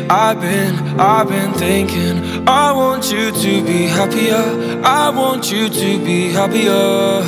I've been thinking, I want you to be happier, I want you to be happier.